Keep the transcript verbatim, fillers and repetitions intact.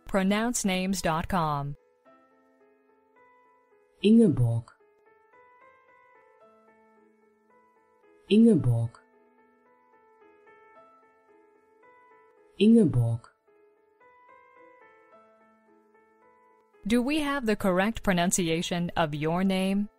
pronounce names dot com. Ingeborg, Ingeborg, Ingeborg. Do we have the correct pronunciation of your name?